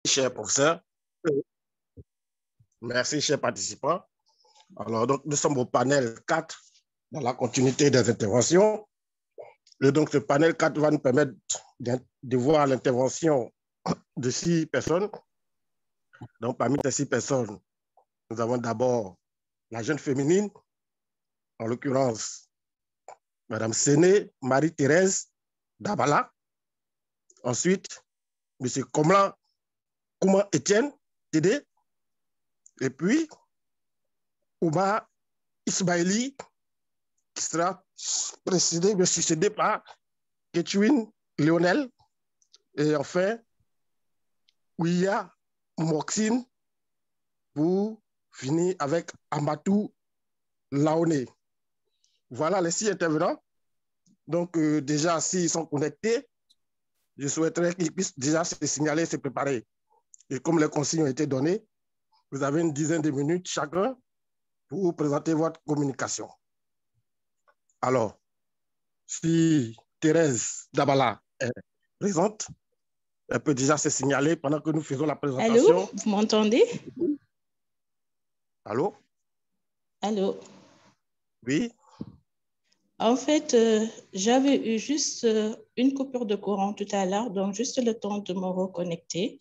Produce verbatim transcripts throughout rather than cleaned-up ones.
Cher professeur. Merci, chers participants. Alors, donc, nous sommes au panel quatre dans la continuité des interventions. Et donc, ce panel quatre va nous permettre de, de voir l'intervention de six personnes. Donc, parmi ces six personnes, nous avons d'abord la jeune féminine, en l'occurrence, Madame Séné Marie-Thérèse Dabala. Ensuite, Monsieur Komla Kouma Etienne, T D. Et puis, Ouma Ismaili, qui sera précédé, mais succédé par Ketwin Lionel. Et enfin, Ouya Moxine, pour finir avec Amatou Laoné. Voilà les six intervenants. Donc, euh, déjà, s'ils sont connectés, je souhaiterais qu'ils puissent déjà se signaler, se préparer. Et comme les consignes ont été données, vous avez une dizaine de minutes chacun pour présenter votre communication. Alors, si Thérèse Dabala est présente, elle peut déjà se signaler pendant que nous faisons la présentation. Allô, vous m'entendez? Allô? Allô? Oui? En fait, euh, j'avais eu juste euh, une coupure de courant tout à l'heure, donc juste le temps de me reconnecter.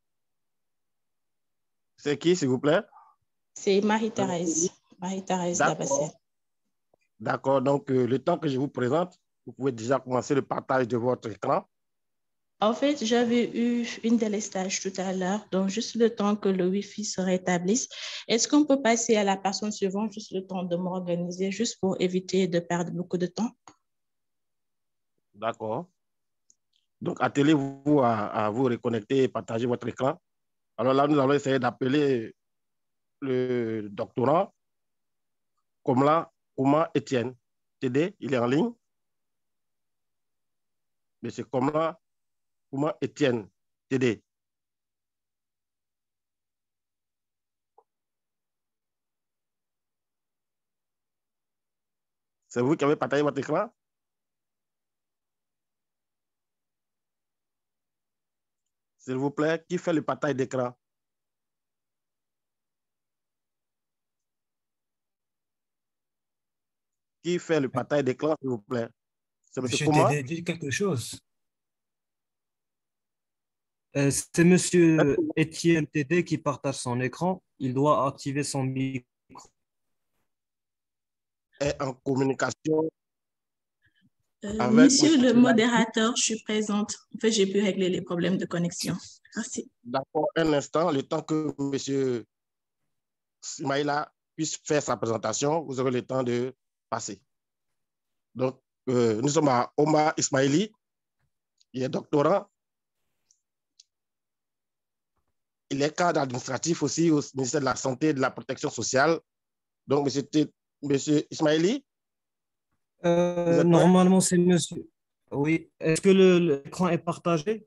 C'est qui, s'il vous plaît? C'est Marie-Thérèse, Marie-Thérèse Dabassène. D'accord, donc euh, le temps que je vous présente, vous pouvez déjà commencer le partage de votre écran. En fait, j'avais eu une délestage tout à l'heure, donc juste le temps que le Wi-Fi se rétablisse. Est-ce qu'on peut passer à la personne suivante, juste le temps de m'organiser, juste pour éviter de perdre beaucoup de temps? D'accord. Donc, attelez-vous à, à vous reconnecter et partager votre écran. Alors là, nous allons essayer d'appeler le doctorant Komla Kouma Etienne. T D, il est en ligne. Monsieur Komla Kouma Etienne, T D. C'est vous qui avez partagé votre écran? S'il vous plaît, qui fait le partage d'écran? Qui fait le partage d'écran, s'il vous plaît? C'est monsieur Kouma? Monsieur T D, dit quelque chose. Euh, c'est monsieur Étienne T D qui partage son écran. Il doit activer son micro. Est en communication Euh, avec monsieur le modérateur, je suis présente. En fait, j'ai pu régler les problèmes de connexion. Merci. D'accord, un instant, le temps que monsieur Ismaïla puisse faire sa présentation, vous aurez le temps de passer. Donc, euh, nous sommes à Omar Ismaili, il est doctorant. Il est cadre administratif aussi au ministère de la Santé et de la Protection sociale. Donc, monsieur, monsieur Ismaili, Euh, normalement, c'est monsieur. Oui. Est-ce que l'écran est partagé?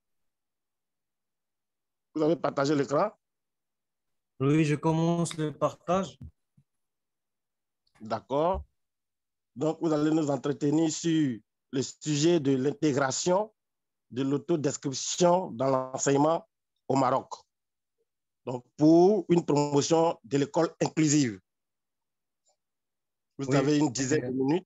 Vous avez partagé l'écran? Oui, je commence le partage. D'accord. Donc, vous allez nous entretenir sur le sujet de l'intégration de l'autodescription dans l'enseignement au Maroc. Donc, pour une promotion de l'école inclusive. Vous Oui. avez une dizaine de minutes.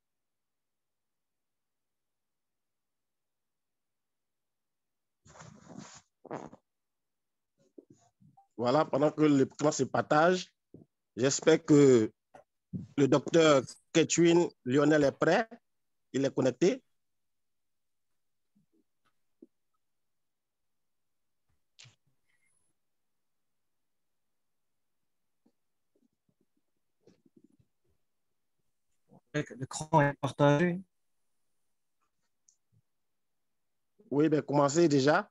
Voilà, pendant que le plan se partage, j'espère que le docteur Ketwin Lionel est prêt. Il est connecté. L'écran est partagé. Oui, bien, commencez déjà.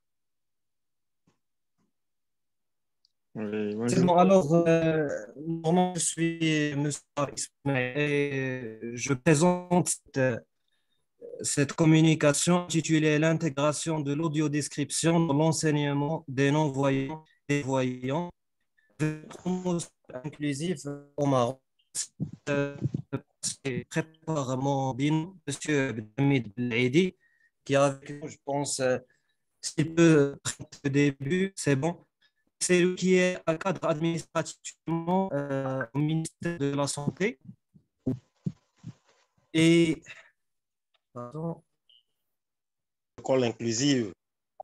Oui, c'est bon, alors, euh, normalement, je suis M. Ismaël et je présente cette, cette communication intitulée l'intégration de l'audiodescription dans l'enseignement des non-voyants et voyants, de promotion inclusive au Maroc. C'est prépare mon binôme, M. Abdelhamid Belhaidi, qui a avec nous, je pense, s'il peut prendre le début, c'est bon. C'est lui qui est un cadre administrativement euh, au ministère de la Santé. Et pardon. L'école inclusive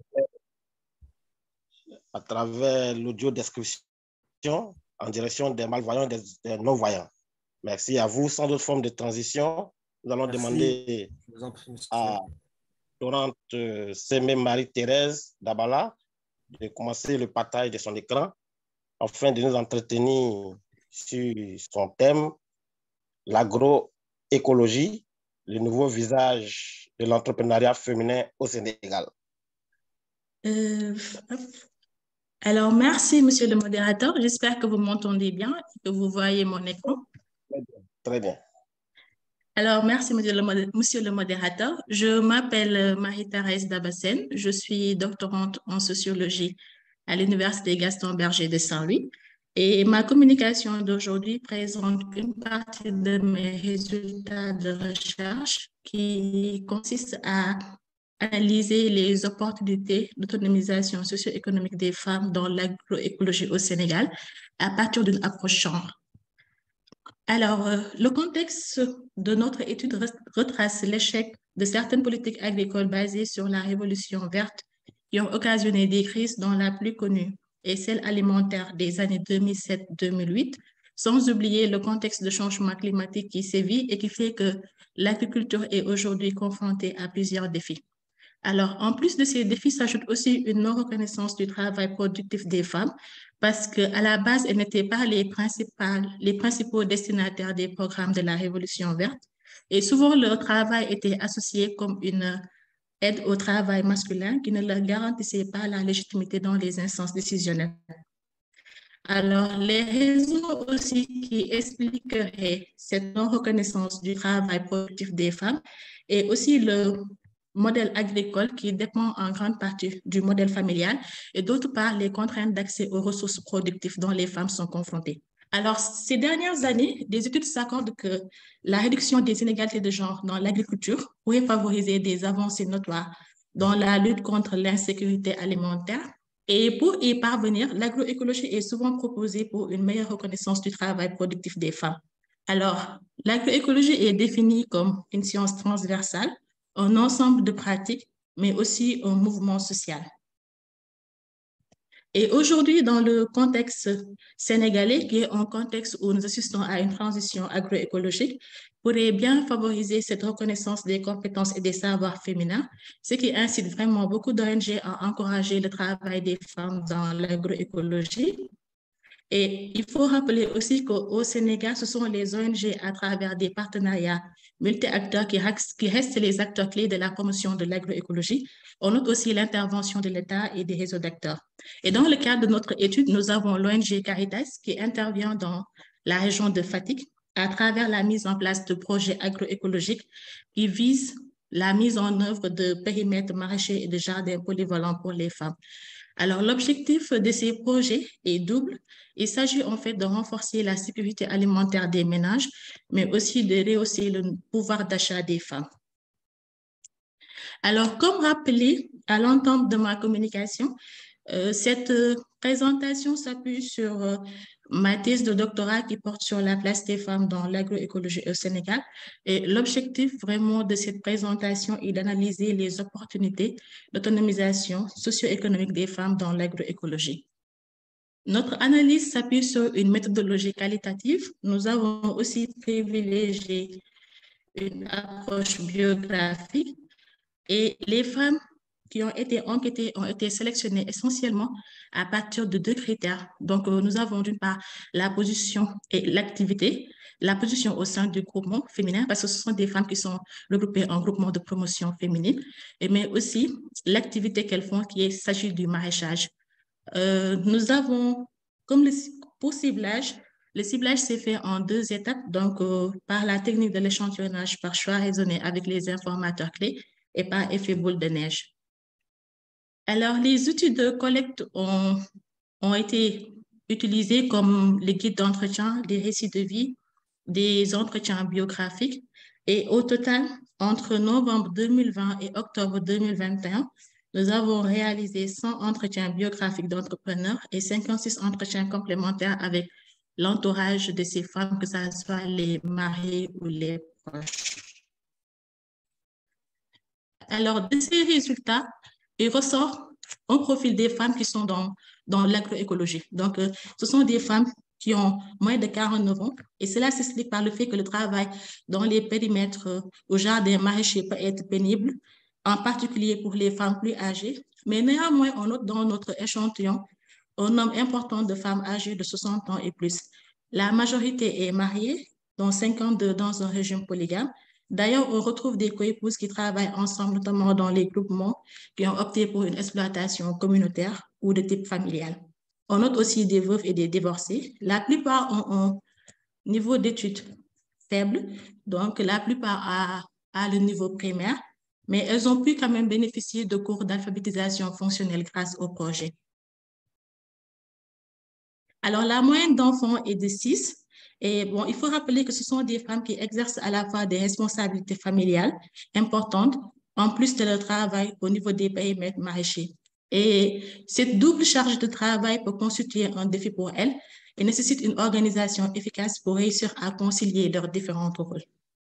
à travers l'audio description en direction des malvoyants et des, des non-voyants. Merci à vous. Sans d'autres formes de transition, nous allons Merci. demander à Laurente euh, Sémé Marie-Thérèse Dabala de commencer le partage de son écran afin de nous entretenir sur son thème, l'agroécologie, le nouveau visage de l'entrepreneuriat féminin au Sénégal. Euh, alors, merci, monsieur le modérateur. J'espère que vous m'entendez bien et que vous voyez mon écran. Très bien. Très bien. Alors, merci, monsieur le, monsieur le modérateur. Je m'appelle Marie-Thérèse Dabassène. Je suis doctorante en sociologie à l'Université Gaston Berger de Saint-Louis. Et ma communication d'aujourd'hui présente une partie de mes résultats de recherche qui consiste à analyser les opportunités d'autonomisation socio-économique des femmes dans l'agroécologie au Sénégal à partir d'une approche genre. Alors, euh, le contexte de notre étude retrace l'échec de certaines politiques agricoles basées sur la révolution verte qui ont occasionné des crises dont la plus connue est celle alimentaire des années deux mille sept deux mille huit, sans oublier le contexte de changement climatique qui sévit et qui fait que l'agriculture est aujourd'hui confrontée à plusieurs défis. Alors, en plus de ces défis, s'ajoute aussi une non-reconnaissance du travail productif des femmes parce qu'à la base, elles n'étaient pas les, principales, les principaux destinataires des programmes de la Révolution verte. Et souvent, leur travail était associé comme une aide au travail masculin qui ne leur garantissait pas la légitimité dans les instances décisionnelles. Alors, les raisons aussi qui expliqueraient cette non-reconnaissance du travail productif des femmes et aussi le modèle agricole qui dépend en grande partie du modèle familial et d'autre part les contraintes d'accès aux ressources productives dont les femmes sont confrontées. Alors, ces dernières années, des études s'accordent que la réduction des inégalités de genre dans l'agriculture pourrait favoriser des avancées notoires dans la lutte contre l'insécurité alimentaire. Et pour y parvenir, l'agroécologie est souvent proposée pour une meilleure reconnaissance du travail productif des femmes. Alors, l'agroécologie est définie comme une science transversale, un ensemble de pratiques, mais aussi un mouvement social. Et aujourd'hui, dans le contexte sénégalais, qui est un contexte où nous assistons à une transition agroécologique, pourrait bien favoriser cette reconnaissance des compétences et des savoirs féminins, ce qui incite vraiment beaucoup d'O N G à encourager le travail des femmes dans l'agroécologie. Et il faut rappeler aussi qu'au Sénégal, ce sont les O N G à travers des partenariats multi-acteurs qui, qui restent les acteurs clés de la promotion de l'agroécologie. On note aussi l'intervention de l'État et des réseaux d'acteurs. Et dans le cadre de notre étude, nous avons l'O N G Caritas qui intervient dans la région de Fatick à travers la mise en place de projets agroécologiques qui visent la mise en œuvre de périmètres maraîchers et de jardins polyvalents pour les femmes. Alors, l'objectif de ces projets est double. Il s'agit en fait de renforcer la sécurité alimentaire des ménages, mais aussi de rehausser le pouvoir d'achat des femmes. Alors, comme rappelé à l'entente de ma communication, euh, cette présentation s'appuie sur euh, ma thèse de doctorat qui porte sur la place des femmes dans l'agroécologie au Sénégal. Et l'objectif vraiment de cette présentation est d'analyser les opportunités d'autonomisation socio-économique des femmes dans l'agroécologie. Notre analyse s'appuie sur une méthodologie qualitative. Nous avons aussi privilégié une approche biographique et les femmes qui ont été enquêtées ont été sélectionnées essentiellement à partir de deux critères. Donc, euh, nous avons d'une part la position et l'activité, la position au sein du groupement féminin, parce que ce sont des femmes qui sont regroupées en groupement de promotion féminine, mais aussi l'activité qu'elles font qui s'agit du maraîchage. Euh, nous avons, comme le, pour ciblage, le ciblage s'est fait en deux étapes, donc euh, par la technique de l'échantillonnage par choix raisonné avec les informateurs clés et par effet boule de neige. Alors, les outils de collecte ont, ont été utilisés comme les guides d'entretien, des récits de vie, des entretiens biographiques. Et au total, entre novembre deux mille vingt et octobre deux mille vingt et un, Nous avons réalisé cent entretiens biographiques d'entrepreneurs et cinquante-six entretiens complémentaires avec l'entourage de ces femmes, que ce soit les mariés ou les proches. Alors, de ces résultats, il ressort un profil des femmes qui sont dans, dans l'agroécologie. Donc, euh, ce sont des femmes qui ont moins de quarante-neuf ans, et cela s'explique par le fait que le travail dans les périmètres euh, au jardin maraîcher peut être pénible, en particulier pour les femmes plus âgées. Mais néanmoins, on note dans notre échantillon un nombre important de femmes âgées de soixante ans et plus. La majorité est mariée, dont cinquante-deux dans un régime polygame. D'ailleurs, on retrouve des coépouses qui travaillent ensemble, notamment dans les groupements qui ont opté pour une exploitation communautaire ou de type familial. On note aussi des veuves et des divorcés. La plupart ont un niveau d'études faible, donc la plupart à, à le niveau primaire, mais elles ont pu quand même bénéficier de cours d'alphabétisation fonctionnelle grâce au projet. Alors, la moyenne d'enfants est de six. Et bon, il faut rappeler que ce sont des femmes qui exercent à la fois des responsabilités familiales importantes, en plus de leur travail au niveau des périmètres maraîchers. Et cette double charge de travail peut constituer un défi pour elles et nécessite une organisation efficace pour réussir à concilier leurs différents rôles.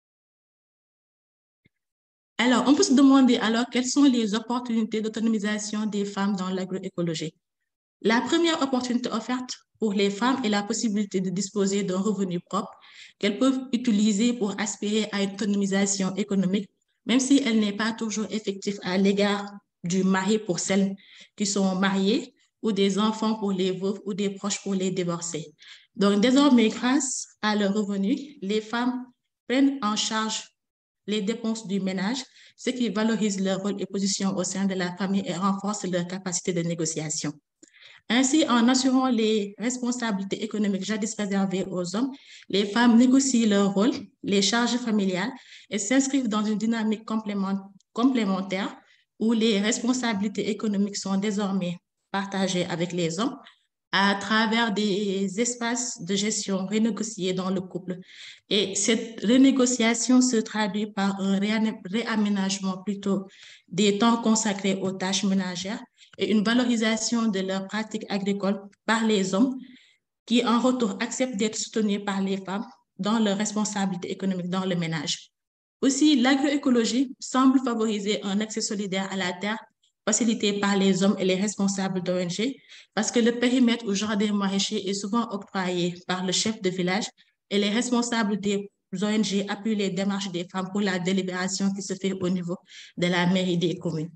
Alors, on peut se demander alors quelles sont les opportunités d'autonomisation des femmes dans l'agroécologie. La première opportunité offerte pour les femmes est la possibilité de disposer d'un revenu propre qu'elles peuvent utiliser pour aspirer à une autonomisation économique, même si elle n'est pas toujours effective à l'égard du mari pour celles qui sont mariées ou des enfants pour les veuves ou des proches pour les divorcés. Donc, désormais, grâce à leur revenu, les femmes prennent en charge les dépenses du ménage, ce qui valorise leur rôle et position au sein de la famille et renforce leur capacité de négociation. Ainsi, en assurant les responsabilités économiques jadis réservées aux hommes, les femmes négocient leur rôle, les charges familiales et s'inscrivent dans une dynamique complémentaire où les responsabilités économiques sont désormais partagées avec les hommes à travers des espaces de gestion renégociés dans le couple. Et cette renégociation se traduit par un réaménagement plutôt des temps consacrés aux tâches ménagères et une valorisation de leurs pratiques agricoles par les hommes qui, en retour, acceptent d'être soutenus par les femmes dans leurs responsabilités économiques dans le ménage. Aussi, l'agroécologie semble favoriser un accès solidaire à la terre facilité par les hommes et les responsables d'O N G parce que le périmètre au jardin maraîcher est souvent octroyé par le chef de village et les responsables des O N G appuient les démarches des femmes pour la délibération qui se fait au niveau de la mairie des communes.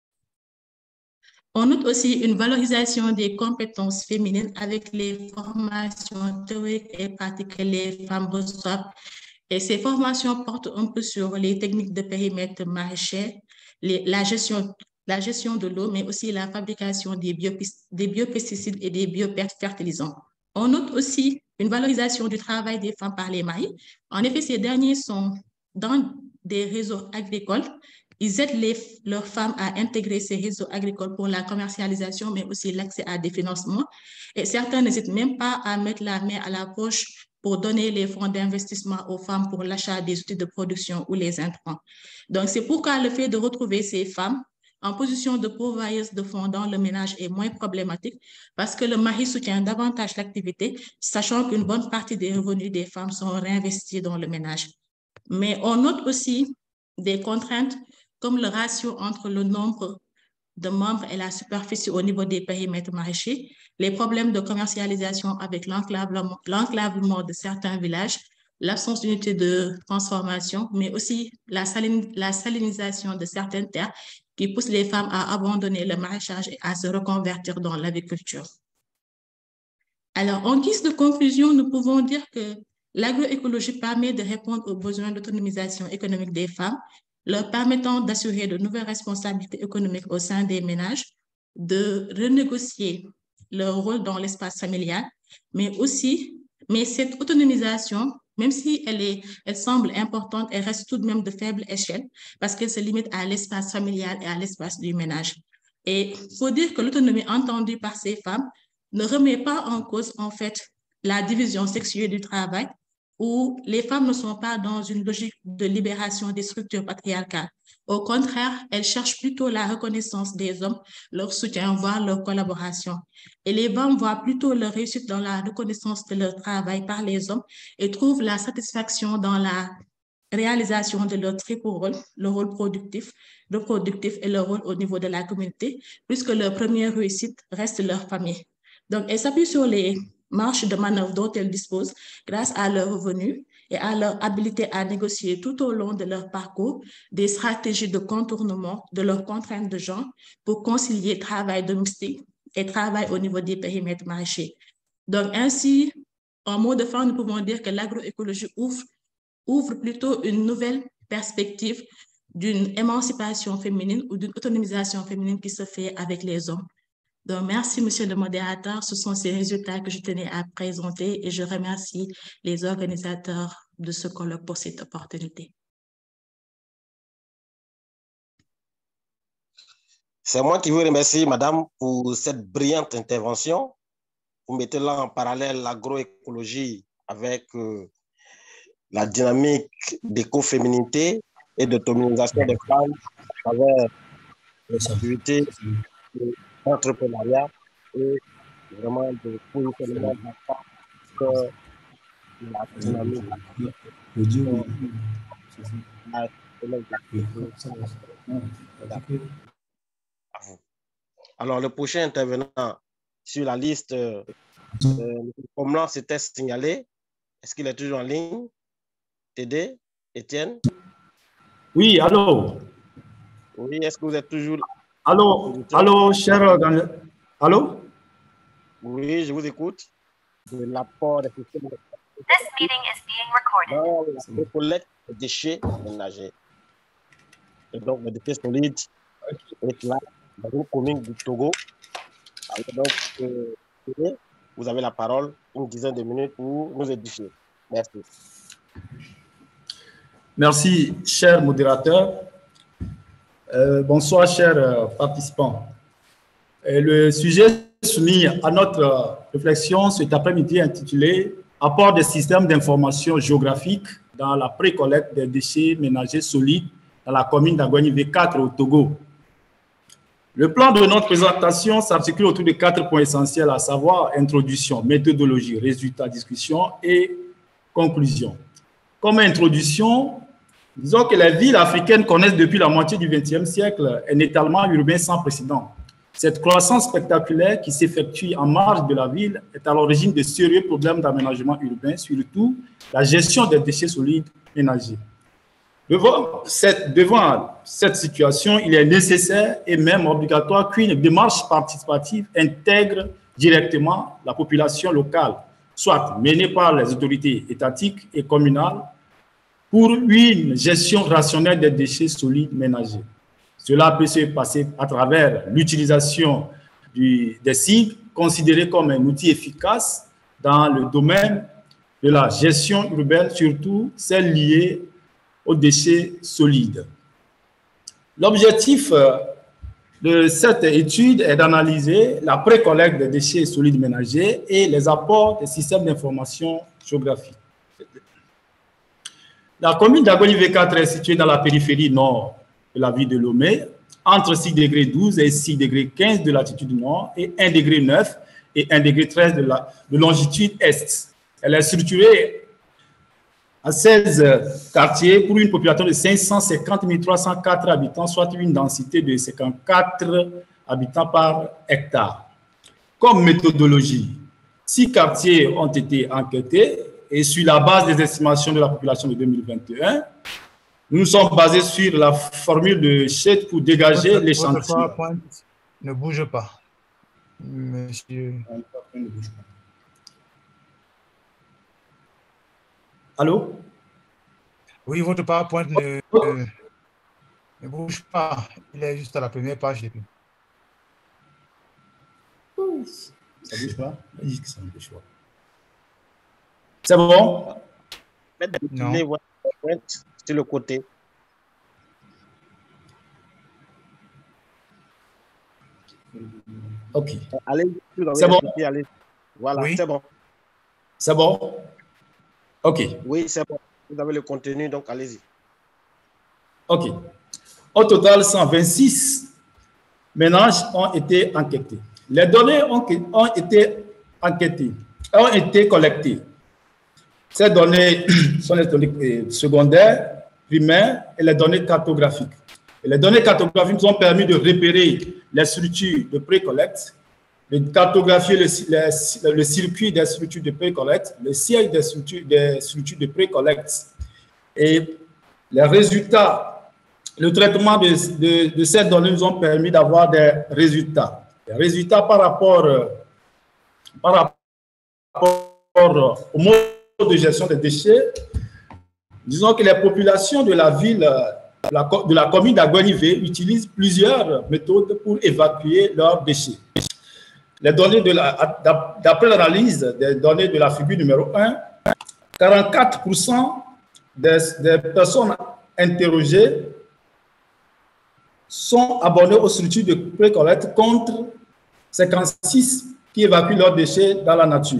On note aussi une valorisation des compétences féminines avec les formations théoriques et pratiques que les femmes reçoivent. Et ces formations portent un peu sur les techniques de périmètre maraîcher, les, la, gestion, la gestion de l'eau, mais aussi la fabrication des, bio, des biopesticides et des biofertilisants. On note aussi une valorisation du travail des femmes par les maris. En effet, ces derniers sont dans des réseaux agricoles. Ils aident les, leurs femmes à intégrer ces réseaux agricoles pour la commercialisation, mais aussi l'accès à des financements. Et certains n'hésitent même pas à mettre la main à la poche pour donner les fonds d'investissement aux femmes pour l'achat des outils de production ou les intrants. Donc, c'est pourquoi le fait de retrouver ces femmes en position de pourvoyeuse de fonds dans le ménage est moins problématique parce que le mari soutient davantage l'activité, sachant qu'une bonne partie des revenus des femmes sont réinvestis dans le ménage. Mais on note aussi des contraintes comme le ratio entre le nombre de membres et la superficie au niveau des périmètres maraîchers, les problèmes de commercialisation avec l'enclavement de certains villages, l'absence d'unité de transformation, mais aussi la, salin, la salinisation de certaines terres qui poussent les femmes à abandonner le maraîchage et à se reconvertir dans l'agriculture. Alors, en guise de conclusion, nous pouvons dire que l'agroécologie permet de répondre aux besoins d'autonomisation économique des femmes, leur permettant d'assurer de nouvelles responsabilités économiques au sein des ménages, de renégocier leur rôle dans l'espace familial, mais aussi, mais cette autonomisation, même si elle, est, elle semble importante, elle reste tout de même de faible échelle parce qu'elle se limite à l'espace familial et à l'espace du ménage. Et il faut dire que l'autonomie entendue par ces femmes ne remet pas en cause, en fait, la division sexuelle du travail, où les femmes ne sont pas dans une logique de libération des structures patriarcales. Au contraire, elles cherchent plutôt la reconnaissance des hommes, leur soutien, voire leur collaboration. Et les femmes voient plutôt leur réussite dans la reconnaissance de leur travail par les hommes et trouvent la satisfaction dans la réalisation de leur triple rôle, le rôle productif, le productif et le rôle au niveau de la communauté, puisque leur première réussite reste leur famille. Donc, elles s'appuient sur les marges de manœuvre dont elles disposent grâce à leurs revenus et à leur habilité à négocier tout au long de leur parcours des stratégies de contournement de leurs contraintes de genre pour concilier travail domestique et travail au niveau des périmètres maraîchers. Donc, ainsi, en mot de fin, nous pouvons dire que l'agroécologie ouvre ouvre plutôt une nouvelle perspective d'une émancipation féminine ou d'une autonomisation féminine qui se fait avec les hommes. Donc, merci, monsieur le modérateur. Ce sont ces résultats que je tenais à présenter et je remercie les organisateurs de ce colloque pour cette opportunité. C'est moi qui vous remercie, madame, pour cette brillante intervention. Vous mettez là en parallèle l'agroécologie avec euh, la dynamique d'écoféminité et d'autonomisation des femmes à travers les activités d'entrepreneuriat et vraiment de positionnement de la femme de la dynamique. Alors, le prochain intervenant sur la liste, euh, comme là, c'était signalé. Est-ce qu'il est toujours en ligne? T D, Étienne? Oui, allô? Oui, est-ce que vous êtes toujours... Allô, allô, cher organisateur? Allô? Oui, je vous écoute. De l'apport des systèmes de... This meeting is being recorded. Dans la collecte des déchets ménagers. Et donc, les déchets solides est là, dans une commune du Togo. Alors, donc, euh, vous avez la parole, une dizaine de minutes pour nous édifier. Merci. Merci, cher modérateur. Euh, bonsoir, chers euh, participants. Et le sujet soumis à notre réflexion cet après-midi est intitulé « Apport des systèmes d'information géographique dans la pré-collecte des déchets ménagers solides dans la commune d'Angoni V quatre au Togo ». Le plan de notre présentation s'articule autour de quatre points essentiels, à savoir introduction, méthodologie, résultats, discussion et conclusion. Comme introduction, disons que les villes africaines connaissent depuis la moitié du vingtième siècle un étalement urbain sans précédent. Cette croissance spectaculaire qui s'effectue en marge de la ville est à l'origine de sérieux problèmes d'aménagement urbain, surtout la gestion des déchets solides ménagers. Devant cette, devant cette situation, il est nécessaire et même obligatoire qu'une démarche participative intègre directement la population locale, soit menée par les autorités étatiques et communales, pour une gestion rationnelle des déchets solides ménagers. Cela peut se passer à travers l'utilisation des sigles considérés comme un outil efficace dans le domaine de la gestion urbaine, surtout celle liée aux déchets solides. L'objectif de cette étude est d'analyser la pré-collecte des déchets solides ménagers et les apports des systèmes d'information géographique. La commune d'Angoni V quatre est située dans la périphérie nord de la ville de Lomé, entre six degrés douze et six degrés quinze de latitude nord et un degré neuf et un degré treize de, la, de longitude est. Elle est structurée à seize quartiers pour une population de cinq cent cinquante mille trois cent quatre habitants, soit une densité de cinquante-quatre habitants par hectare. Comme méthodologie, six quartiers ont été enquêtés et sur la base des estimations de la population de deux mille vingt et un, nous nous sommes basés sur la formule de Chet pour dégager l'échantillon. Ne bouge pas, monsieur. Allô? Oui, votre PowerPoint ne, ne, ne bouge pas. Il est juste à la première page. Depuis. Ça ne bouge pas? Ça ne bouge pas. C'est bon? Non. Sur le côté. OK. Allez, c'est bon? Allez. Voilà, oui. c'est bon. C'est bon? OK. Oui, c'est bon. Vous avez le contenu, donc allez-y. OK. Au total, cent vingt-six ménages ont été enquêtés. Les données ont, ont été enquêtées, ont été collectées. Ces données sont les données secondaires, primaires et les données cartographiques. Et les données cartographiques nous ont permis de repérer les structures de pré-collecte, de cartographier le, le, le circuit des structures de pré-collecte, le siège des structures, des structures de pré-collecte. Et les résultats, le traitement de, de, de ces données nous ont permis d'avoir des résultats. Les résultats par rapport, par rapport au mode de gestion des déchets, disons que les populations de la ville, de la, de la commune d'Aguanivé utilisent plusieurs méthodes pour évacuer leurs déchets. Les données de la, d'après l'analyse des données de la figure numéro un, quarante-quatre pour cent des, des personnes interrogées sont abonnées aux structures de pré-collecte contre cinquante-six qui évacuent leurs déchets dans la nature.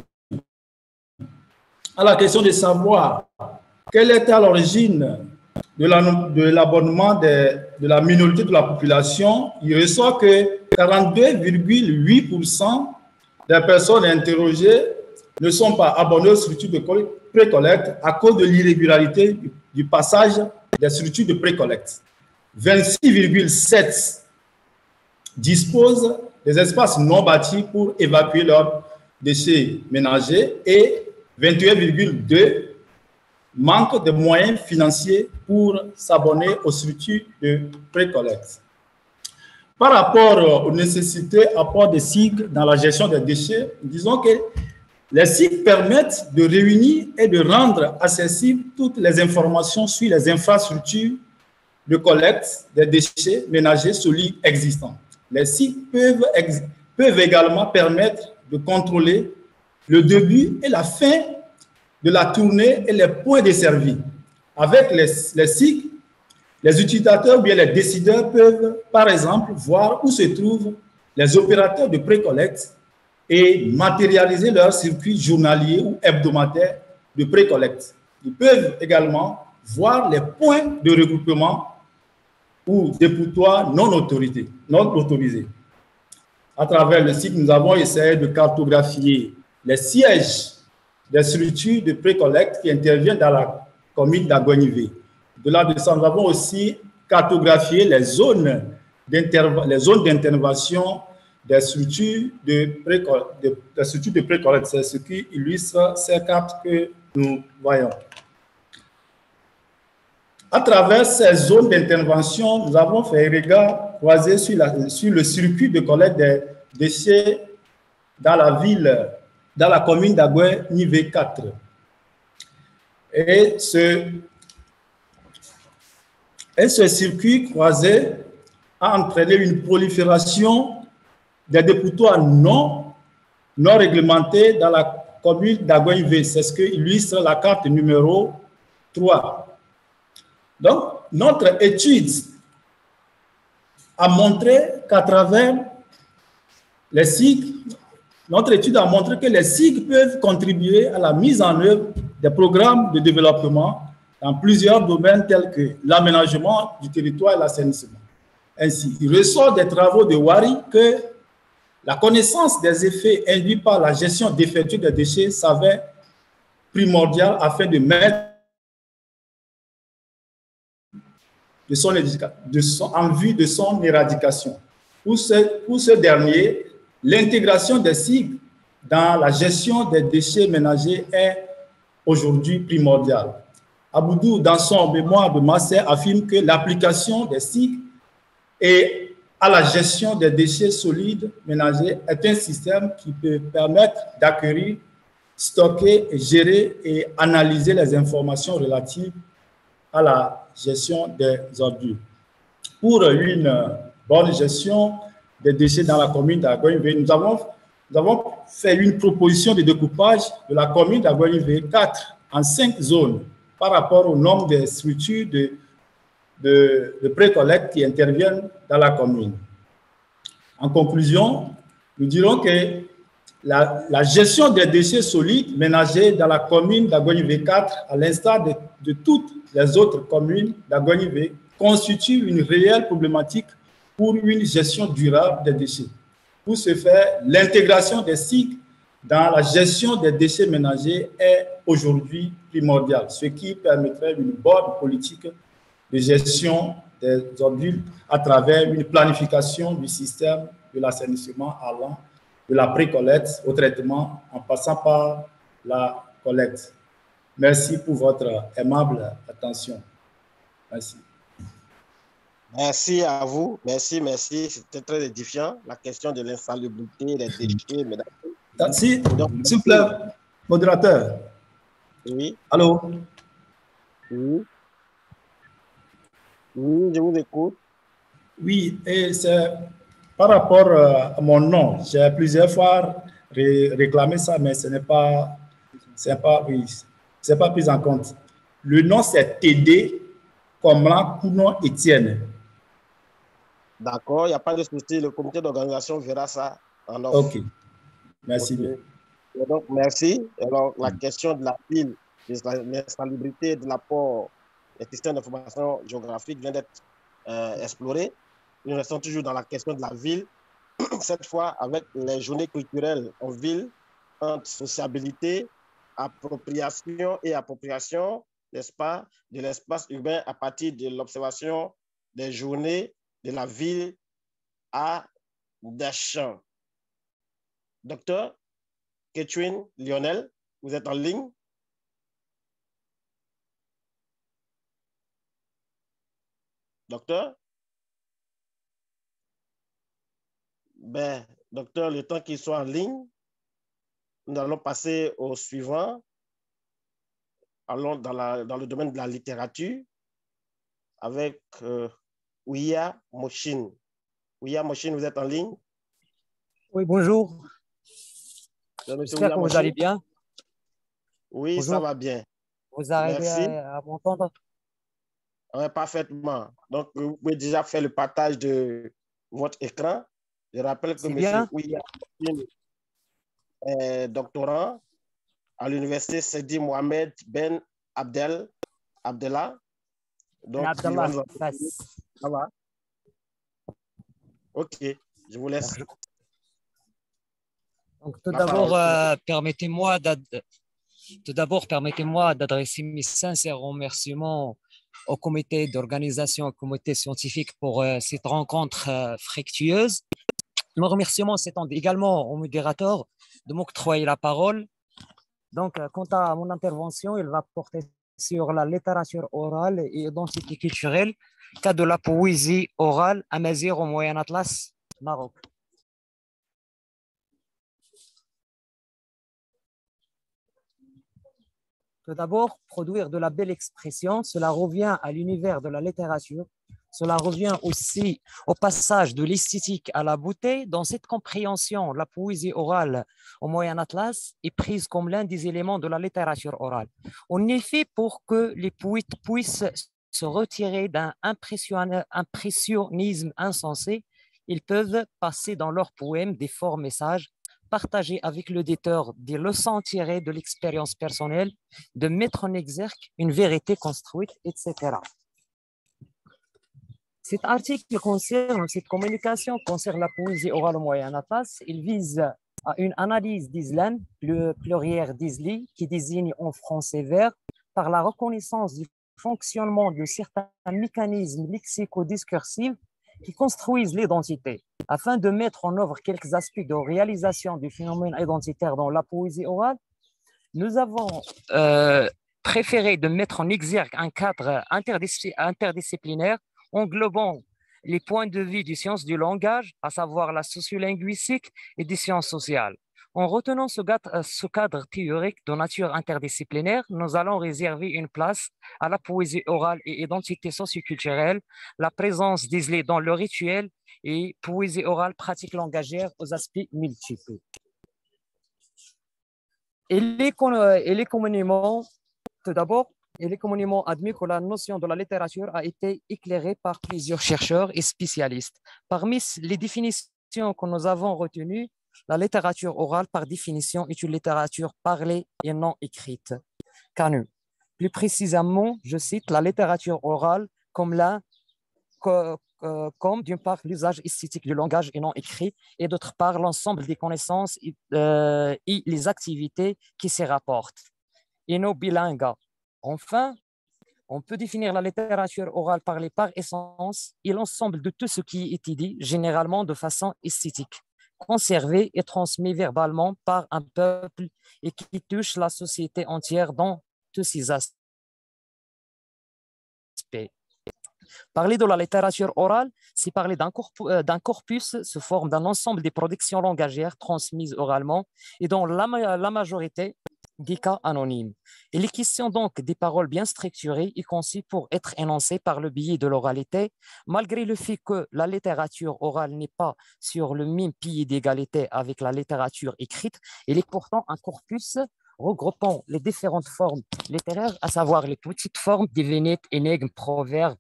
À la question de savoir quelle était à l'origine de l'abonnement de, de la minorité de la population, il ressort que quarante-deux virgule huit pour cent des personnes interrogées ne sont pas abonnées aux structures de pré-collecte à cause de l'irrégularité du, du passage des structures de pré-collecte. vingt-six virgule sept pour cent disposent des espaces non bâtis pour évacuer leurs déchets ménagers et vingt et un virgule deux pour cent manquent de moyens financiers pour s'abonner aux structures de pré-collecte. Par rapport aux nécessités apports des S I G dans la gestion des déchets, disons que les S I G permettent de réunir et de rendre accessibles toutes les informations sur les infrastructures de collecte des déchets ménagers solides existants. Les S I G peuvent, peuvent également permettre de contrôler le début et la fin de la tournée et les points desservis. Avec les, les S I G, les utilisateurs ou bien les décideurs peuvent, par exemple, voir où se trouvent les opérateurs de pré-collecte et matérialiser leur circuit journalier ou hebdomadaire de pré-collecte. Ils peuvent également voir les points de regroupement ou dépotoirs non autorisés. Non autorisés. À travers le site, nous avons essayé de cartographier les sièges des structures de pré-collecte qui interviennent dans la commune d'Aguanivé. De-delà de ça, nous avons aussi cartographié les zones d'intervention des structures de pré-collecte. C'est ce qui illustre ces cartes que nous voyons. À travers ces zones d'intervention, nous avons fait un regard croisé sur, la, sur le circuit de collecte des déchets dans la ville, dans la commune d'Aguanivé quatre. Et ce, et ce circuit croisé a entraîné une prolifération des dépotoirs non, non réglementés dans la commune d'Aguanivé. C'est ce que illustre la carte numéro trois. Donc, notre étude a montré qu'à travers les S I G, notre étude a montré que les S I G peuvent contribuer à la mise en œuvre des programmes de développement dans plusieurs domaines tels que l'aménagement du territoire et l'assainissement. Ainsi, il ressort des travaux de Wari que la connaissance des effets induits par la gestion défectueuse des déchets s'avère primordiale afin de mettre de son, de son, en vue de son éradication. Pour ce, pour ce dernier, l'intégration des S I G dans la gestion des déchets ménagers est aujourd'hui primordiale. Aboudou, dans son mémoire de master, affirme que l'application des S I G et à la gestion des déchets solides ménagers est un système qui peut permettre d'acquérir, stocker, gérer et analyser les informations relatives à la gestion des ordures. Pour une bonne gestion des déchets dans la commune d'Aguanivé, nous avons, nous avons fait une proposition de découpage de la commune d'Aguanivé quatre en cinq zones par rapport au nombre de structures de, de, de pré-collecte qui interviennent dans la commune. En conclusion, nous dirons que la, la gestion des déchets solides ménagers dans la commune d'Agonivé quatre, à l'instar de, de toutes les autres communes d'Agonivé, constitue une réelle problématique pour une gestion durable des déchets. Pour ce faire, l'intégration des cycles dans la gestion des déchets ménagers est aujourd'hui primordiale, ce qui permettrait une bonne politique de gestion des ordures à travers une planification du système de l'assainissement allant de la pré-collecte au traitement en passant par la collecte. Merci pour votre aimable attention. Merci. Merci à vous. Merci, merci. C'était très édifiant. La question de l'insalubrité des déchets. Merci. S'il vous plaît, modérateur. Oui. Allô? Oui. Oui, je vous écoute. Oui, et c'est par rapport à mon nom. J'ai plusieurs fois ré réclamé ça, mais ce n'est pas, c'est pas, oui, c'est pas pris en compte. Le nom, c'est Tédé Komlan Kounon Étienne. D'accord, il n'y a pas de souci. Le comité d'organisation verra ça en offre. OK. Merci okay. bien. Et donc, merci. Alors, la question de la ville, de l'insalubrité de l'apport des systèmes d'information géographique vient d'être euh, explorée. Nous restons toujours dans la question de la ville, cette fois avec les journées culturelles en ville, entre sociabilité, appropriation et appropriation, n'est-ce pas, de l'espace urbain à partir de l'observation des journées de la ville à Deschamps. Docteur Catherine Lionel, vous êtes en ligne? Docteur? Ben, docteur, le temps qu'il soit en ligne, nous allons passer au suivant. Allons dans, la, dans le domaine de la littérature avec euh, Ouya Moshin. Ouya Moshin, vous êtes en ligne? Oui, bonjour. J'espère que vous allez bien. Oui, bonjour. Ça va bien. Vous arrivez à, à m'entendre? Oui, parfaitement. Donc, vous pouvez déjà faire le partage de votre écran. Je rappelle que M. Ouya Moshin est doctorant à l'université Sidi Mohamed Ben Abdel Abdallah. Donc, Abdallah, ça va. Ok, je vous laisse. Donc, tout d'abord, euh, permettez-moi tout d'abord, permettez-moi d'adresser mes sincères remerciements au comité d'organisation, au comité scientifique pour euh, cette rencontre euh, fructueuse. Mes remerciements s'étendent également au modérateur de m'octroyer la parole. Donc, euh, quant à mon intervention, il va porter sur la littérature orale et identité culturelle, cas de la poésie orale amazigh au Moyen Atlas, Maroc. Tout d'abord, produire de la belle expression, cela revient à l'univers de la littérature. Cela revient aussi au passage de l'esthétique à la beauté. Dans cette compréhension, la poésie orale au Moyen Atlas est prise comme l'un des éléments de la littérature orale. En effet, pour que les poètes puissent se retirer d'un impressionnisme insensé, ils peuvent passer dans leurs poèmes des forts messages, partager avec l'auditeur des leçons tirées de l'expérience personnelle, de mettre en exergue une vérité construite, et cetera. Cet article concerne, cette communication concerne la poésie orale au Moyen Atlas. Il vise à une analyse d'Islam, le pluriel d'Isli, qui désigne en français vers, par la reconnaissance du fonctionnement de certains mécanismes lexico-discursifs qui construisent l'identité. Afin de mettre en œuvre quelques aspects de réalisation du phénomène identitaire dans la poésie orale, nous avons euh, préféré de mettre en exergue un cadre interdisci- interdisciplinaire englobant les points de vue des sciences du langage, à savoir la sociolinguistique et des sciences sociales. En retenant ce cadre, ce cadre théorique de nature interdisciplinaire, nous allons réserver une place à la poésie orale et identité socioculturelle, la présence d'Isli dans le rituel et poésie orale, pratique langagière aux aspects multiples. Il est communément, tout d'abord, il est communément admis que la notion de la littérature a été éclairée par plusieurs chercheurs et spécialistes. Parmi les définitions que nous avons retenues, La littérature orale, par définition, est une littérature parlée et non écrite. Camus. Plus précisément, je cite la littérature orale comme la co- euh, comme d'une part l'usage esthétique du langage et non écrit, et d'autre part l'ensemble des connaissances et, euh, et les activités qui s'y rapportent. Et non bilingue. Enfin, on peut définir la littérature orale parlée par essence et l'ensemble de tout ce qui est dit, généralement de façon esthétique, conservé et transmis verbalement par un peuple et qui touche la société entière dans tous ses aspects. Parler de la littérature orale, c'est parler d'un corpus, euh, d'un corpus sous forme d'un ensemble des productions langagières transmises oralement et dont la, ma- la majorité des cas anonymes. Il est question donc des paroles bien structurées et conçues pour être énoncées par le biais de l'oralité, malgré le fait que la littérature orale n'est pas sur le même pied d'égalité avec la littérature écrite. Il est pourtant un corpus regroupant les différentes formes littéraires, à savoir les petites formes, divinettes, énigmes, proverbes,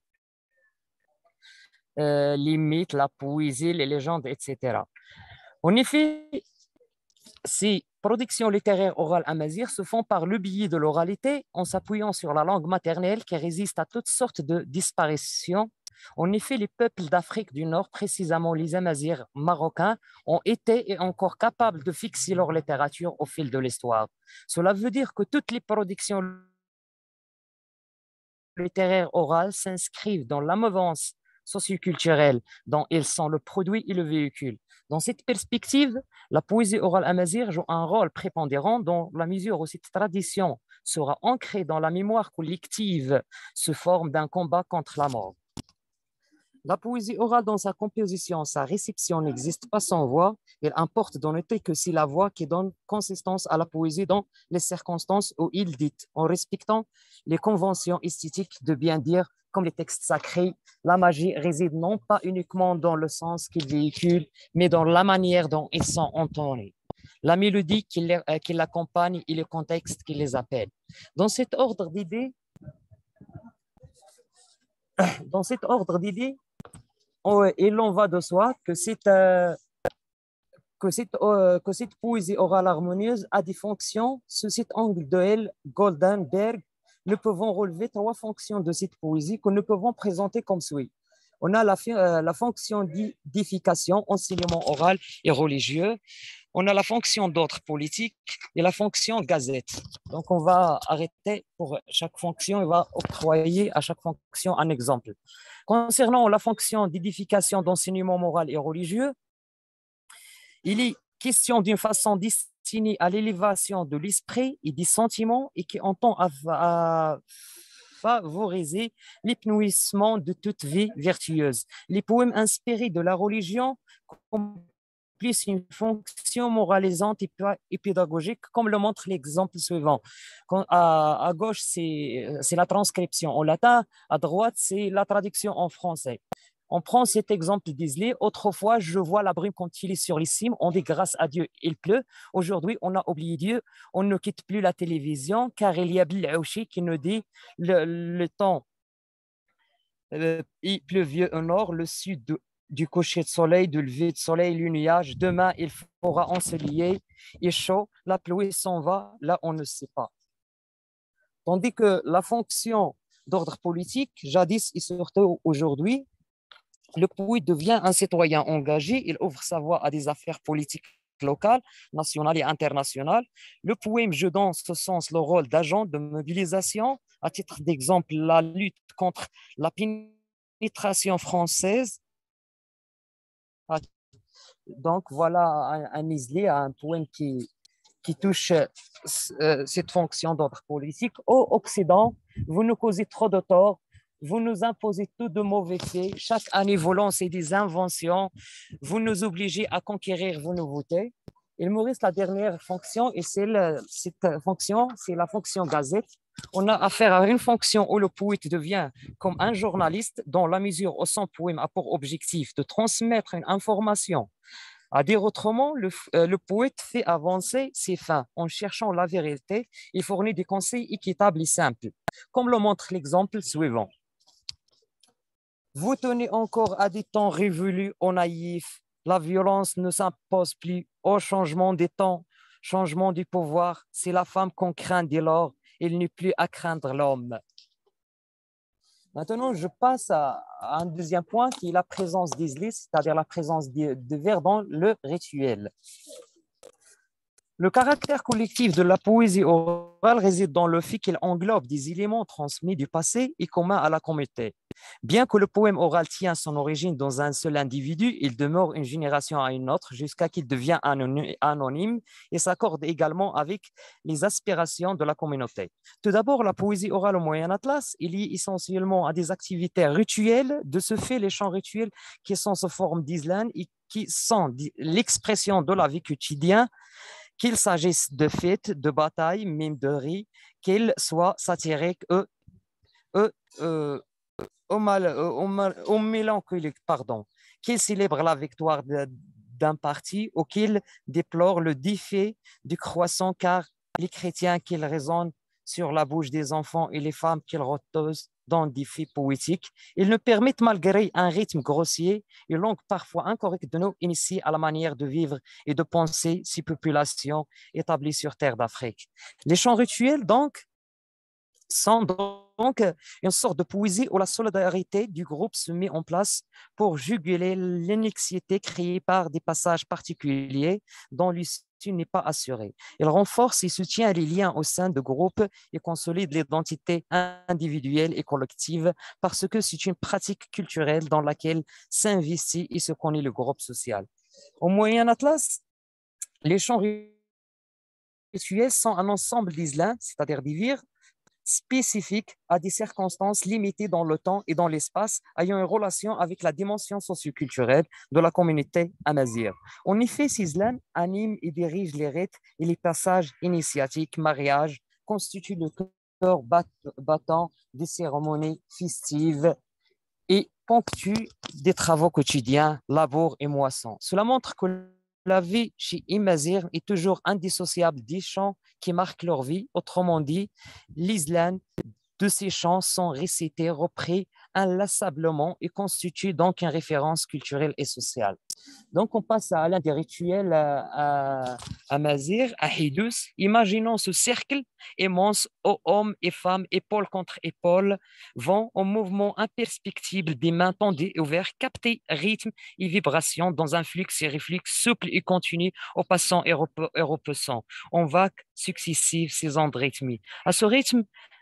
euh, les mythes, la poésie, les légendes, et cetera. En effet, ces productions littéraires orales amazighes se font par le biais de l'oralité en s'appuyant sur la langue maternelle qui résiste à toutes sortes de disparitions. En effet, les peuples d'Afrique du Nord, précisément les Amazirs marocains, ont été et encore capables de fixer leur littérature au fil de l'histoire. Cela veut dire que toutes les productions littéraires orales s'inscrivent dans la mouvance socioculturelle dont ils sont le produit et le véhicule. Dans cette perspective, la poésie orale amazigh joue un rôle prépondérant dans la mesure où cette tradition sera ancrée dans la mémoire collective sous forme d'un combat contre la mort. La poésie orale dans sa composition, sa réception n'existe pas sans voix. Il importe de noter que c'est la voix qui donne consistance à la poésie dans les circonstances où il dit, en respectant les conventions esthétiques de bien dire, comme les textes sacrés, la magie réside non pas uniquement dans le sens qu'ils véhiculent, mais dans la manière dont ils sont entonnés, la mélodie qui les- euh, qui l'accompagne et le contexte qui les appelle. Dans cet ordre d'idées, dans cet ordre d'idées, on- il en va de soi que cette, euh, que cette, euh, que cette poésie orale harmonieuse a des fonctions. Sous cet angle de L. Goldenberg, nous pouvons relever trois fonctions de cette poésie que nous pouvons présenter comme suit. On a la, fi- euh, la fonction d'édification, enseignement oral et religieux. On a la fonction d'ordre politique et la fonction gazette. Donc, on va arrêter pour chaque fonction et va octroyer à chaque fonction un exemple. Concernant la fonction d'édification, d'enseignement moral et religieux, il est question d'une façon destinée à l'élévation de l'esprit et des sentiments et qui entend à, à favoriser l'épanouissement de toute vie vertueuse. Les poèmes inspirés de la religion accomplissent une fonction moralisante et pa- et pédagogique, comme le montre l'exemple suivant. Quand- à, à gauche, c'est c'est la transcription en latin, à droite, c'est la traduction en français. On prend cet exemple d'Isley. Autrefois, je vois la brume quand il est sur les cimes. On dit grâce à Dieu, il pleut. Aujourd'hui, on a oublié Dieu. On ne quitte plus la télévision car il y a Bilaouchi qui nous dit le, le temps euh, il pleuvieux au nord, le sud de- du coucher de soleil, du lever de soleil, le nuage. Demain, il fera ensoleillé et chaud. La pluie s'en va. Là, on ne sait pas. Tandis que la fonction d'ordre politique, jadis et surtout aujourd'hui, le poète devient un citoyen engagé, il ouvre sa voie à des affaires politiques locales, nationales et internationales. Le poème joue dans ce sens le rôle d'agent de mobilisation. À titre d'exemple, la lutte contre la pénétration française. Ah, Donc voilà un, un Isley, un poème qui, qui touche euh, cette fonction d'ordre politique. Au Occident, vous nous causez trop de tort. Vous nous imposez tout de mauvais faits. Chaque année, vous lancez des inventions. Vous nous obligez à conquérir vos nouveautés. Il me reste la dernière fonction, et c'est le- cette fonction, c'est la fonction gazette. On a affaire à une fonction où le poète devient comme un journaliste, dans la mesure où son poème a pour objectif de transmettre une information. À dire autrement, le, euh, le poète fait avancer ses fins en cherchant la vérité et fournit des conseils équitables et simples, comme le montre l'exemple suivant. Vous tenez encore à des temps révolus aux naïfs La violence ne s'impose plus au changement des temps, changement du pouvoir. C'est la femme qu'on craint dès lors. Il n'est plus à craindre l'homme. Maintenant, je passe à, à un deuxième point qui est la présence d'Islis, c'est-à-dire la présence de, de vers dans le rituel. Le caractère collectif de la poésie orale réside dans le fait qu'il englobe des éléments transmis du passé et communs à la communauté. Bien que le poème oral tient son origine dans un seul individu, il demeure une génération à une autre jusqu'à qu'il devienne anonyme et s'accorde également avec les aspirations de la communauté. Tout d'abord, la poésie orale au Moyen Atlas est liée essentiellement à des activités rituelles. De ce fait, les chants rituels qui sont sous forme d'islam et qui sont l'expression de la vie quotidienne, qu'il s'agisse de fêtes, de batailles, même de rires, qu'ils soient satiriques ou, ou, ou, ou, mal, ou, mal, ou mélancoliques, pardon, qu'ils célèbrent la victoire d'un parti ou qu'ils déplorent le défi du croissant, car les chrétiens qu'ils raisonnent sur la bouche des enfants et les femmes qu'ils retosent dans des faits poétiques, ils nous permettent, malgré un rythme grossier et langue parfois incorrecte, de nous initier à la manière de vivre et de penser ces populations établies sur terre d'Afrique. Les chants rituels, donc, sont donc une sorte de poésie où la solidarité du groupe se met en place pour juguler l'inexité créée par des passages particuliers dont l'issue n'est pas assurée. Il renforce et soutient les liens au sein de groupes et consolide l'identité individuelle et collective parce que c'est une pratique culturelle dans laquelle s'investit et se connaît le groupe social. Au Moyen Atlas, les chants rituels sont un ensemble d'islams, c'est-à-dire des vires, spécifiques à des circonstances limitées dans le temps et dans l'espace, ayant une relation avec la dimension socioculturelle de la communauté amazigh. En effet, ces islams animent et dirigent les rites et les passages initiatiques, mariages, constituent le cœur battant des cérémonies festives et ponctuent des travaux quotidiens, labour et moissons. Cela montre que la vie chez Imazir est toujours indissociable des chants qui marquent leur vie. Autrement dit, l'islam de ces chants sont récités, repris inlassablement et constituent donc une référence culturelle et sociale. Donc, on passe à l'un des rituels à, à, à Mazir, à Hidous. Imaginons ce cercle immense où hommes et femmes, épaule contre épaule, vont en mouvement imperceptible des mains tendues et ouvertes, capter rythme et vibration dans un flux et reflux souple et continu au passant et repoussant, en vagues successives ces ondes rythmiques. À ce rythme,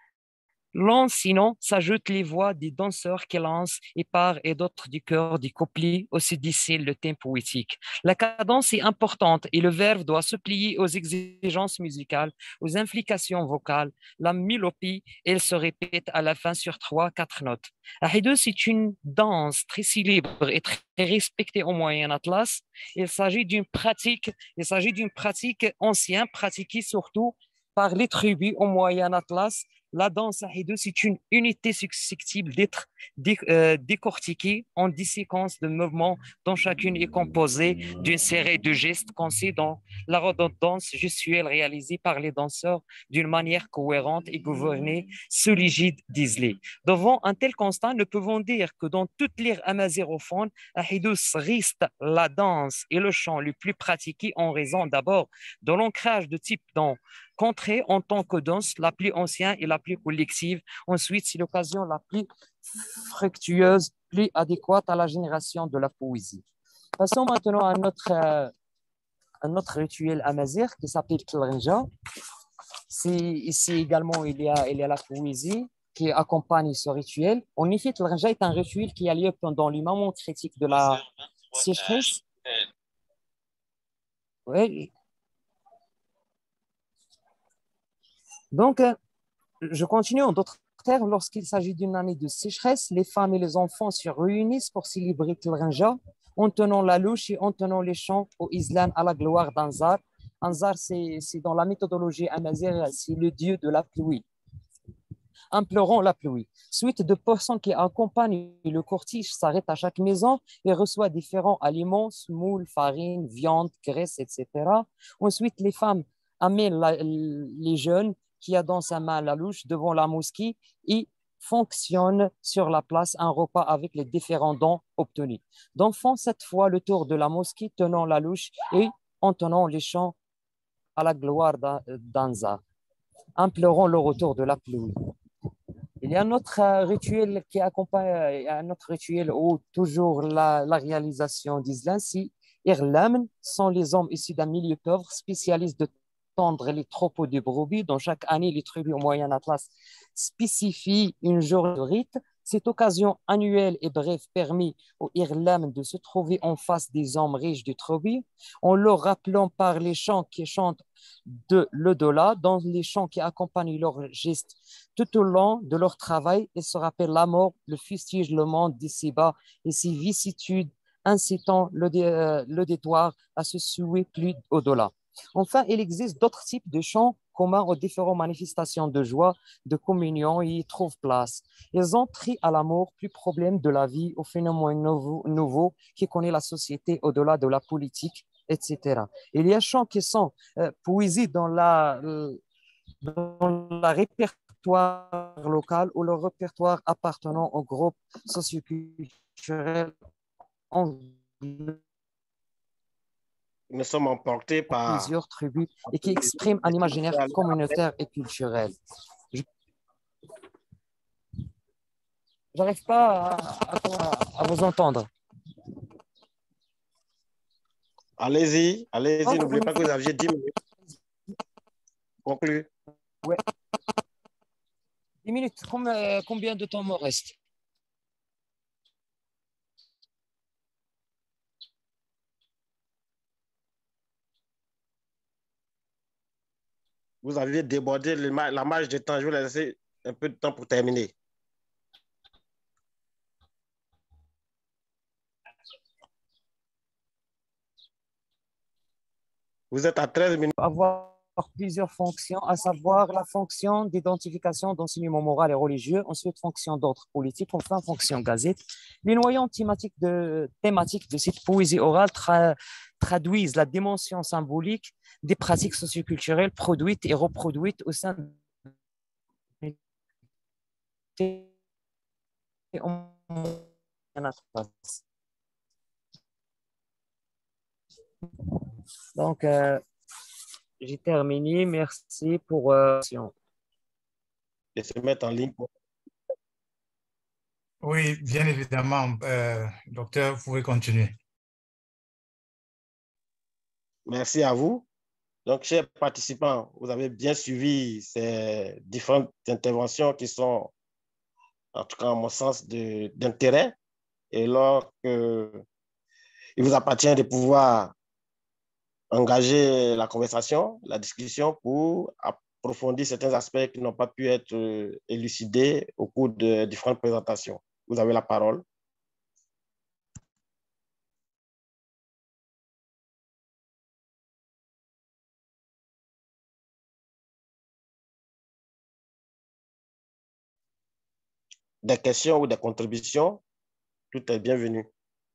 lent, sinon, s'ajoutent les voix des danseurs qui lancent et part et d'autres du chœur des couplets aussi distille le thème poétique. La cadence est importante et le verbe doit se plier aux exigences musicales, aux implications vocales. La mélopie, elle se répète à la fin sur trois, quatre notes. La Hidous, c'est une danse très célèbre et très respectée au Moyen Atlas. Il s'agit d'une pratique, il s'agit d'une pratique ancienne, pratiquée surtout par les tribus au Moyen Atlas. La danse à Hidous, c'est une unité susceptible d'être dé, euh, décortiquée en dix séquences de mouvements dont chacune est composée d'une série de gestes conçus dans la redondance gestuelle réalisée par les danseurs d'une manière cohérente et gouvernée sous l'égide d'Islay. Devant un tel constat, nous pouvons dire que dans toute l'ère amazighophone, à Hidous reste la danse et le chant le plus pratiqués en raison d'abord de l'ancrage de type dans contrée en tant que danse la plus ancienne et la plus collective. Ensuite, c'est l'occasion la plus fructueuse, plus adéquate à la génération de la poésie. Passons maintenant à notre, euh, à notre rituel amazigh qui s'appelle Tlrinja. Ici également, il y, a, il y a la poésie qui accompagne ce rituel. En effet, Tlrinja est un rituel qui a lieu pendant les moments critiques de la sécheresse. Oui. Donc, je continue en d'autres termes. Lorsqu'il s'agit d'une année de sécheresse, les femmes et les enfants se réunissent pour célébrer Tlrinja en tenant la louche et en tenant les chants au islam à la gloire d'Anzar. Anzar, c'est dans la méthodologie amazigh, c'est le dieu de la pluie. Implorant la pluie. Suite de personnes qui accompagnent le cortège s'arrêtent à chaque maison et reçoivent différents aliments, semoule, farine, viande, graisse, et cetera. Ensuite, les femmes amènent la, les jeunes qui a dans sa main la louche devant la mosquée et fonctionne sur la place un repas avec les différents dons obtenus. D'enfants, cette fois, le tour de la mosquée, tenant la louche et entonnant les chants à la gloire d'Anza, implorant le retour de la pluie. Il y a un autre rituel qui accompagne, un autre rituel où toujours la, la réalisation d'Islam, c'est Irlam, sont les hommes issus d'un milieu pauvre, spécialistes de tendre les troupeaux de brebis. Dans chaque année, les tribus au Moyen Atlas spécifient une journée de rite. Cette occasion annuelle et bref permet aux Irlam de se trouver en face des hommes riches du tribu, en leur rappelant par les chants qui chantent de l'au-delà, dans les chants qui accompagnent leurs gestes tout au long de leur travail, et se rappellent la mort, le fustige, le monde d'ici-bas et ses vicissitudes, incitant le, dé, euh, le détour à se souiller plus au-delà. Enfin, il existe d'autres types de chants communs aux différentes manifestations de joie, de communion, et y trouvent place. Ils ont pris à l'amour, plus problème de la vie, au phénomène nouveau, nouveau qui connaît la société au-delà de la politique, et cetera. Il y a chants qui sont euh, poésie dans la, euh, dans la répertoire local ou le répertoire appartenant au groupe socioculturel en Nous sommes emportés par plusieurs tribus et qui expriment un imaginaire communautaire et culturel. Je n'arrive pas à, à, à vous entendre. Allez-y, allez-y, Oh, n'oubliez pas que vous aviez dix minutes. Conclu. Ouais. dix minutes, combien, combien de temps me reste? Vous aviez débordé la marge de temps. Je vais vous laisser un peu de temps pour terminer. Vous êtes à treize minutes. Avoir plusieurs fonctions, à savoir la fonction d'identification d'enseignement moral et religieux, ensuite fonction d'ordre politique, enfin fonction gazette. Les noyaux thématiques de, thématiques de cette poésie orale tra, traduisent la dimension symbolique des pratiques socioculturelles produites et reproduites au sein de donc euh, j'ai terminé. Merci pour euh, de se mettre en ligne. Oui, bien évidemment, euh, docteur, vous pouvez continuer. Merci à vous. Donc, chers participants, vous avez bien suivi ces différentes interventions qui sont, en tout cas, à mon sens, d'intérêt. Et lors que il vous appartient de pouvoir engager la conversation, la discussion pour approfondir certains aspects qui n'ont pas pu être élucidés au cours de différentes présentations. Vous avez la parole. Des questions ou des contributions, tout est bienvenu.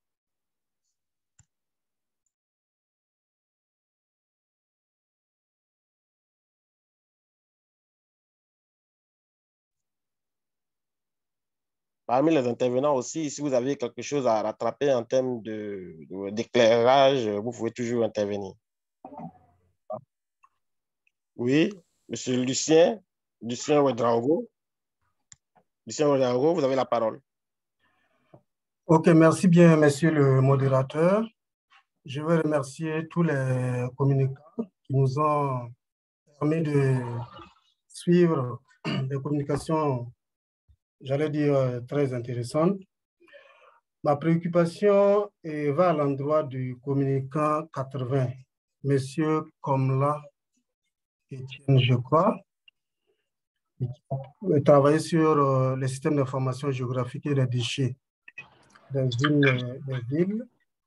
Parmi les intervenants aussi, si vous avez quelque chose à rattraper en termes d'éclairage, de, de, vous pouvez toujours intervenir. Oui, monsieur Lucien, Lucien Ouedraogo. Lucien Ouedraogo, vous avez la parole. Ok, merci bien, monsieur le modérateur. Je veux remercier tous les communicants qui nous ont permis de suivre des communications, j'allais dire, très intéressantes. Ma préoccupation va à l'endroit du communicant quatre-vingts, monsieur Komla Etienne, je crois, qui a travaillé sur les systèmes d'information géographique et les déchets dans une des villes.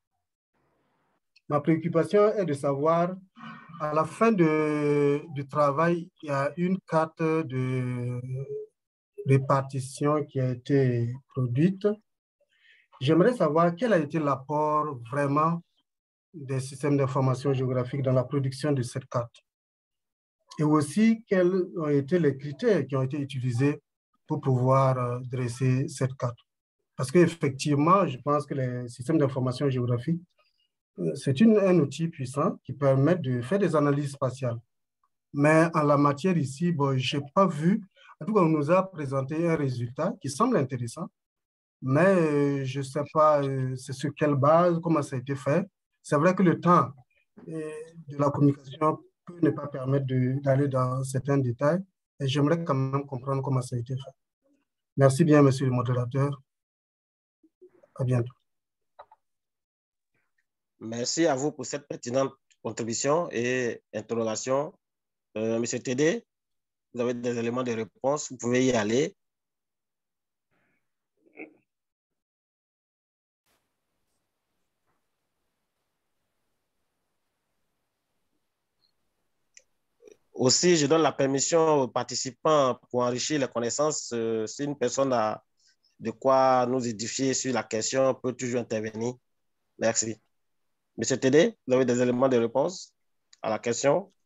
Ma préoccupation est de savoir, à la fin de, du travail, il y a une carte de répartition qui a été produite. J'aimerais savoir quel a été l'apport vraiment des systèmes d'information géographique dans la production de cette carte. Et aussi, quels ont été les critères qui ont été utilisés pour pouvoir euh, dresser cette carte. Parce qu'effectivement, je pense que les systèmes d'information géographique, euh, c'est un outil puissant qui permet de faire des analyses spatiales. Mais en la matière ici, bon, je n'ai pas vu, en tout cas, on nous a présenté un résultat qui semble intéressant, mais euh, je ne sais pas euh, c'est sur quelle base, comment ça a été fait. C'est vrai que le temps euh, de la communication peut ne pas permettre d'aller dans certains détails, et j'aimerais quand même comprendre comment ça a été fait. Merci bien, monsieur le modérateur. À bientôt. Merci à vous pour cette pertinente contribution et interrogation. Euh, monsieur Tédé, vous avez des éléments de réponse, vous pouvez y aller. Aussi, je donne la permission aux participants pour enrichir les connaissances. Euh, si une personne a de quoi nous édifier sur la question, on peut toujours intervenir. Merci. Monsieur Tédé, vous avez des éléments de réponse à la question?